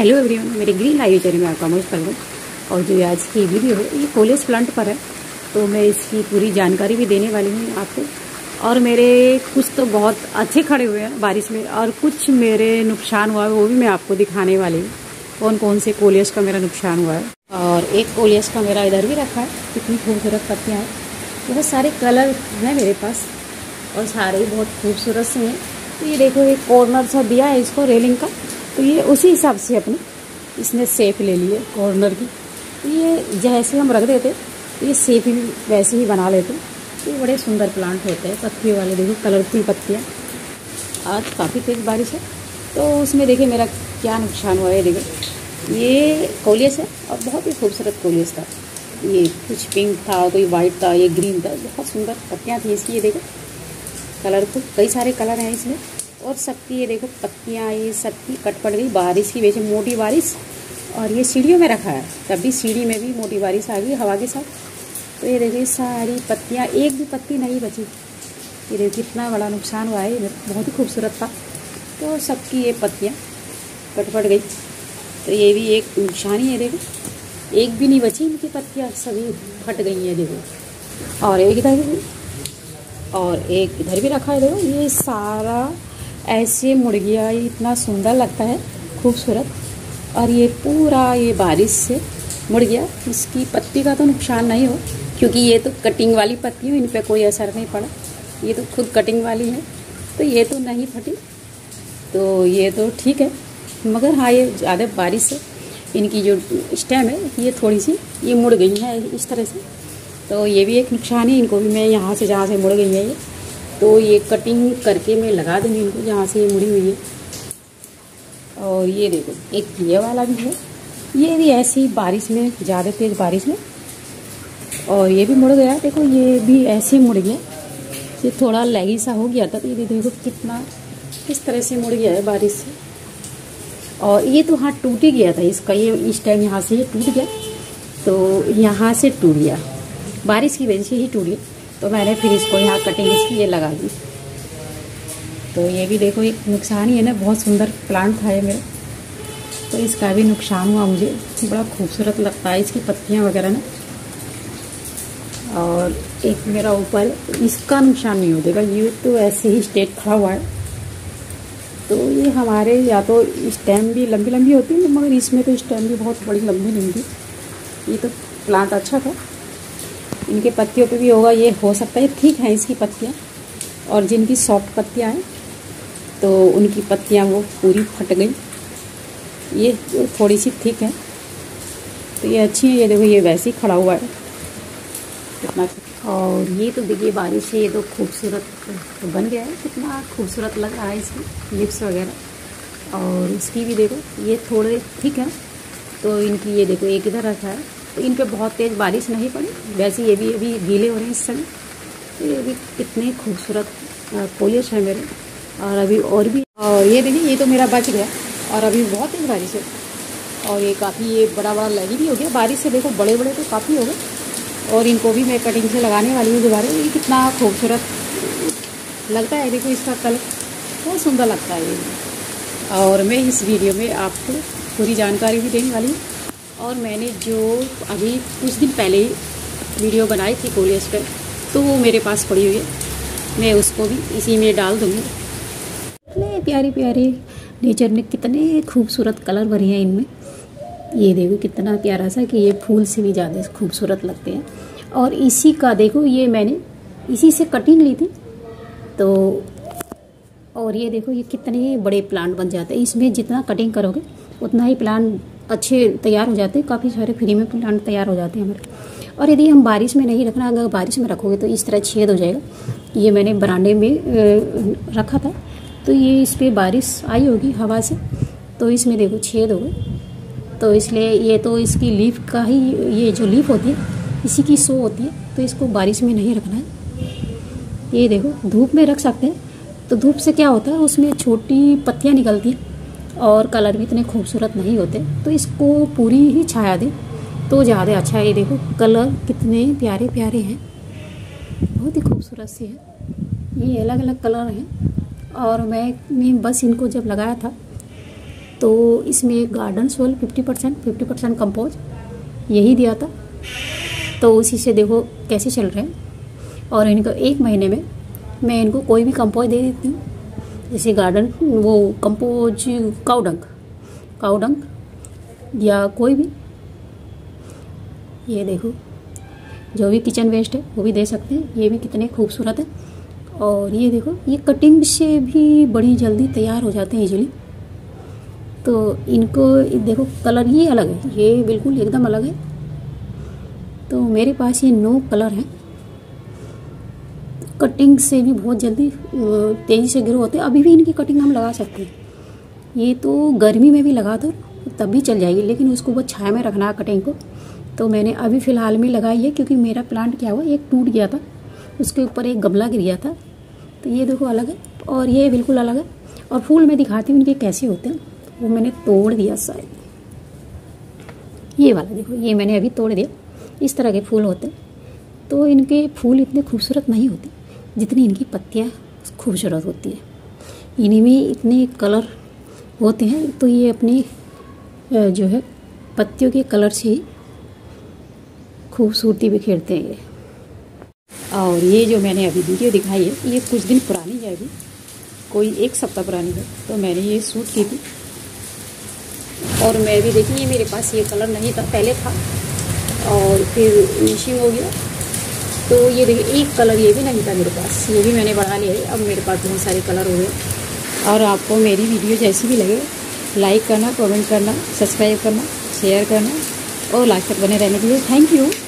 Hello everyone, मेरे green life channel में आपका वेलकम। और जो आज की वीडियो है ये कोलियस प्लांट पर है, तो मैं इसकी पूरी जानकारी भी देने वाली हूँ आपको। और मेरे कुछ तो बहुत अच्छे खड़े हुए हैं बारिश में, और कुछ मेरे नुकसान हुआ है वो भी मैं आपको दिखाने वाली हूँ। कौन कौन से कोलियस का मेरा नुकसान हुआ है। और एक कोलियस का मेरा इधर भी रखा है, कितनी खूबसूरत पत्तियाँ हैं। बहुत सारे कलर हैं मेरे पास और सारे ही बहुत खूबसूरत से हैं। तो ये देखो, एक कॉर्नर सा दिया है इसको रेलिंग का, तो ये उसी हिसाब से अपनी इसने शेप ले ली है कॉर्नर की। तो ये जैसे हम रख देते तो ये शेप भी वैसे ही बना लेते। तो ये बड़े सुंदर प्लांट होते हैं, पत्तियों वाले। देखो कलरफुल पत्तियाँ। आज काफ़ी तेज़ बारिश है, तो उसमें देखिए मेरा क्या नुकसान हुआ है। देखो ये कोलियस है और बहुत ही खूबसूरत कोलियस था। ये कुछ पिंक था, कोई वाइट था, ये ग्रीन था। बहुत सुंदर पत्तियाँ थी इसकी। ये देखो कलरफुल, कई सारे कलर हैं इसमें। और सबकी ये देखो पत्तियाँ, ये सबकी कट पड़ गई बारिश की वजह से, मोटी बारिश। और ये सीढ़ियों में रखा है, तभी सीढ़ी में भी मोटी बारिश आ गई हवा के साथ। तो ये देखिए सारी पत्तियाँ, एक भी पत्ती नहीं बची। ये देखो कितना बड़ा नुकसान हुआ है। बहुत ही खूबसूरत था, तो सबकी ये पत्तियाँ कट पड़ गई। तो ये भी एक नुकसान ही है। देखो एक भी नहीं बची इनकी पत्तियाँ, सभी फट गई हैं। देखो और एक इधर भी, और एक इधर भी रखा है। देखो ये सारा ऐसे मुड़ गया, ये इतना सुंदर लगता है, खूबसूरत। और ये पूरा ये बारिश से मुड़ गया। इसकी पत्ती का तो नुकसान नहीं हो, क्योंकि ये तो कटिंग वाली पत्ती है, इन पे कोई असर नहीं पड़ा। ये तो खुद कटिंग वाली है, तो ये तो नहीं फटी, तो ये तो ठीक है। मगर हाँ, ये ज़्यादा बारिश से इनकी जो स्टेम है ये थोड़ी सी ये मुड़ गई है इस तरह से। तो ये भी एक नुकसान है। इनको भी मैं यहाँ से, जहाँ से मुड़ गई है ये, तो ये कटिंग करके मैं लगा दूँगी इनको जहाँ से ये मुड़ी हुई है। और ये देखो एक ये वाला भी है, ये भी ऐसी ही बारिश में, ज़्यादा तेज़ बारिश में, और ये भी मुड़ गया। देखो ये भी ऐसे मुड़ गया, ये थोड़ा लैगी सा हो गया था। तो ये देखो कितना किस तरह से मुड़ गया है बारिश से। और ये तो हाँ टूट ही गया था इसका, ये इस टाइम यहाँ से ये टूट गया, तो यहाँ से टूट गया, बारिश की वजह से ही टूट गया। तो मैंने फिर इसको यहाँ कटिंग इसकी ये लगा दी। तो ये भी देखो एक नुकसान ही है ना, बहुत सुंदर प्लांट था ये मेरा, तो इसका भी नुकसान हुआ मुझे। बड़ा खूबसूरत लगता है इसकी पत्तियाँ वगैरह ना। और एक मेरा ऊपर, इसका नुकसान नहीं हो देगा, ये तो ऐसे ही स्ट्रेट खड़ा हुआ है। तो ये हमारे या तो स्टेम भी लंबी लंबी होती है, मगर इसमें तो स्टेम भी बहुत बड़ी लंबी नहीं थी। ये तो प्लांट अच्छा था, इनके पत्तियों पे भी होगा, ये हो सकता है ठीक है इसकी पत्तियाँ। और जिनकी सॉफ्ट पत्तियाँ हैं तो उनकी पत्तियाँ वो पूरी फट गई, ये थोड़ी सी ठीक है, तो ये अच्छी है। ये देखो ये वैसे ही खड़ा हुआ है कितना। और ये तो देखिए बारिश से ये तो खूबसूरत तो बन गया है, कितना खूबसूरत लग रहा है इसकी लिप्स वगैरह। और इसकी भी देखो ये थोड़े ठीक है। तो इनकी ये देखो एक इधर रखा है, तो इन पे बहुत तेज़ बारिश नहीं पड़ी, वैसे ये भी अभी गीले हो रहे हैं इस समय। तो ये भी कितने खूबसूरत कोलियस है मेरे। और अभी और भी, और ये देखिए ये तो मेरा बच गया। और अभी बहुत तेज़ बारिश है, और ये काफ़ी ये बड़ा बड़ा लगी भी हो गया बारिश से। देखो बड़े बड़े तो काफ़ी हो गए, और इनको भी मैं कटिंग से लगाने वाली हूँ दोबारा। ये कितना खूबसूरत लगता है, देखो इसका कलर बहुत सुंदर लगता है ये। और मैं इस वीडियो में आपको पूरी जानकारी भी देने वाली हूँ। और मैंने जो अभी कुछ दिन पहले ही वीडियो बनाई थी कोलियस पर, तो वो मेरे पास पड़ी हुई है, मैं उसको भी इसी में डाल दूँगी। इतने प्यारे प्यारे नेचर में कितने खूबसूरत कलर भरे हैं इनमें। ये देखो कितना प्यारा सा, कि ये फूल से भी ज़्यादा खूबसूरत लगते हैं। और इसी का देखो, ये मैंने इसी से कटिंग ली थी। तो और ये देखो ये कितने बड़े प्लांट बन जाते हैं इसमें, जितना कटिंग करोगे उतना ही प्लांट अच्छे तैयार हो जाते हैं। काफ़ी सारे फ्री में प्लांट तैयार हो जाते हैं हमारे। और यदि हम बारिश में नहीं रखना, अगर बारिश में रखोगे तो इस तरह छेद हो जाएगा। ये मैंने बरामदे में रखा था, तो ये इस पर बारिश आई होगी हवा से, तो इसमें देखो छेद हो गए। तो इसलिए ये तो इसकी लीफ का ही, ये जो लीफ होती है इसी की शो होती है, तो इसको बारिश में नहीं रखना है। ये देखो धूप में रख सकते हैं, तो धूप से क्या होता है, उसमें छोटी पत्तियाँ निकलती हैं और कलर भी इतने खूबसूरत नहीं होते। तो इसको पूरी ही छाया दें तो ज़्यादा अच्छा है। ये देखो कलर कितने प्यारे प्यारे हैं, बहुत ही खूबसूरत से है। ये अलग अलग कलर हैं। और मैंने बस इनको जब लगाया था तो इसमें गार्डन सोल 50% कंपोज यही दिया था। तो उसी से देखो कैसे चल रहे हैं। और इनको 1 महीने में मैं इनको कोई भी कंपोज दे देती हूँ, जैसे गार्डन वो कंपोज काउडंग या कोई भी, ये देखो जो भी किचन वेस्ट है वो भी दे सकते हैं। ये भी कितने खूबसूरत है। और ये देखो ये कटिंग से भी बड़ी जल्दी तैयार हो जाते हैं इजीली। तो इनको देखो कलर ये अलग है, ये बिल्कुल एकदम अलग है। तो मेरे पास ये 9 कलर हैं। कटिंग से भी बहुत जल्दी तेज़ी से ग्रो होते हैं। अभी भी इनकी कटिंग हम लगा सकते हैं। ये तो गर्मी में भी लगा दो तब भी चल जाएगी, लेकिन उसको बहुत छाया में रखना है कटिंग को। तो मैंने अभी फ़िलहाल में लगाई है, क्योंकि मेरा प्लांट क्या हुआ, एक टूट गया था, उसके ऊपर एक गमला गिर गया था। तो ये देखो अलग है और ये बिल्कुल अलग है। और फूल मैं दिखाती हूँ इनके कैसे होते हैं। वो मैंने तोड़ दिया शायद, ये वाला देखो, ये मैंने अभी तोड़ दिया। इस तरह के फूल होते हैं। तो इनके फूल इतने खूबसूरत नहीं होते जितनी इनकी पत्तियाँ खूबसूरत होती है। इनमें इतने कलर होते हैं। तो ये अपनी जो है पत्तियों के कलर से ही खूबसूरती बिखेरते हैं ये। और ये जो मैंने अभी वीडियो दिखाई है ये कुछ दिन पुरानी है, अभी कोई 1 सप्ताह पुरानी है। तो मैंने ये शूट की थी और मैं भी देखी, ये मेरे पास ये कलर नहीं था, पहले था और फिर मिशिंग हो गया। तो ये देखिए एक कलर ये भी नहीं था मेरे पास, ये भी मैंने बढ़ा लिया है। अब मेरे पास बहुत सारे कलर हो गए। और आपको मेरी वीडियो जैसी भी लगे लाइक करना, कमेंट करना, सब्सक्राइब करना, शेयर करना और लास्ट तक बने रहने के लिए थैंक यू।